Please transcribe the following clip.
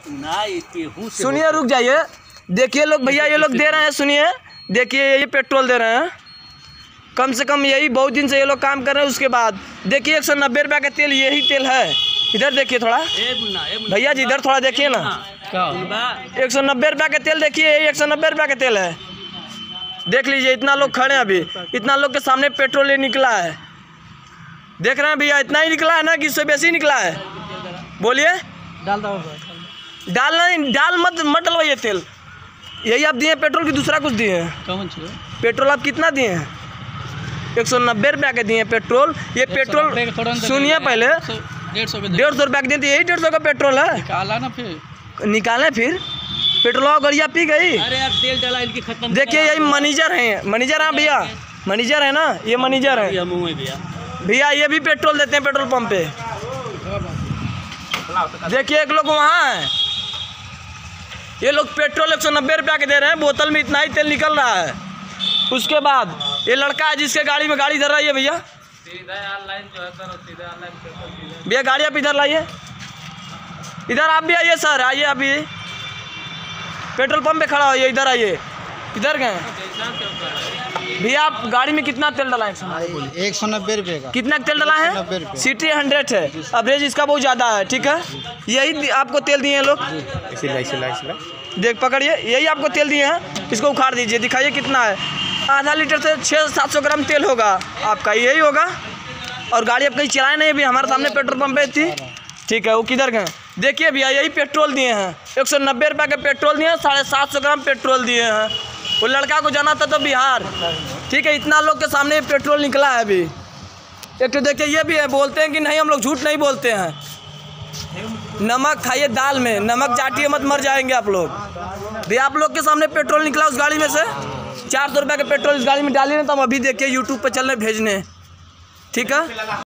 सुनिए, रुक जाइए। देखिए लोग, भैया ये लोग दे रहे हैं, सुनिए। देखिए ये पेट्रोल दे रहे हैं, कम से कम यही बहुत दिन से ये लोग काम कर रहे हैं। उसके बाद देखिए 190 रुपये का तेल, यही तेल है। इधर देखिए थोड़ा भैया जी, इधर थोड़ा देखिए ना। 190 रुपये का तेल, देखिए 190 रुपये का तेल है। देख लीजिए, इतना लोग खड़े हैं, अभी इतना लोग के सामने पेट्रोल ये निकला है। देख रहे हैं भैया, इतना ही निकला है ना कि इससे बेसी निकला है? बोलिए। डाल मत डलवाइए तेल। यही आप दिए पेट्रोल की दूसरा कुछ दिए हैं? पेट्रोल आप कितना दिए हैं? 190 रुपये के दिए पेट्रोल। ये पेट्रोल सुनिए पहले, 150 रुपये के दिए, यही 150 का पेट्रोल है। निकालें फिर पेट्रोल गरिया पी गई। अरे यार तेल डाला इनकी खत्म। देखिए यही मैनेजर हैं, मैनेजर हैं भैया, मैनेजर है ना, ये मैनेजर है भैया। ये भी पेट्रोल देते हैं पेट्रोल पंप पे। देखिए एक लोग वहाँ है, ये लोग पेट्रोल 190 रुपये के दे रहे हैं, बोतल में इतना ही तेल निकल रहा है। उसके बाद ये लड़का है जिसके गाड़ी में गाड़ी इधर आइए भैया, भैया गाड़ी आप इधर लाइए, इधर आप भी आइए सर, आइए अभी पेट्रोल पंप पे खड़ा होइए, इधर आइए। इधर गए भैया, आप गाड़ी में कितना तेल डला है? 190 रुपये का। कितना तेल डला है? सिटी 100 है, एवरेज इसका बहुत ज़्यादा है, ठीक है। यही आपको तेल दिए हैं लोग, देख पकड़िए, यही आपको तेल दिए हैं। इसको उखाड़ दीजिए, दिखाइए कितना है। आधा लीटर से 600-700 ग्राम तेल होगा आपका, यही होगा। और गाड़ी आप कहीं चलाए नहीं, अभी हमारे सामने पेट्रोल पंप पे थी, ठीक है। वो किधर गए? देखिए भैया, यही पेट्रोल दिए हैं, 190 रुपये का पेट्रोल दिए हैं, 750 ग्राम पेट्रोल दिए हैं। वो लड़का को जाना था तो बिहार, ठीक है। इतना लोग के सामने पेट्रोल निकला है अभी। एक तो देखिए ये भी है, बोलते हैं कि नहीं, हम लोग झूठ नहीं बोलते हैं। नमक खाइए दाल में, नमक चाटिए मत, मर जाएंगे आप लोग। भैया आप लोग के सामने पेट्रोल निकला उस गाड़ी में से, 400 रुपये का पेट्रोल इस गाड़ी में डालिए ना, तो हम अभी देखिए यूट्यूब पर चलने भेजने, ठीक है।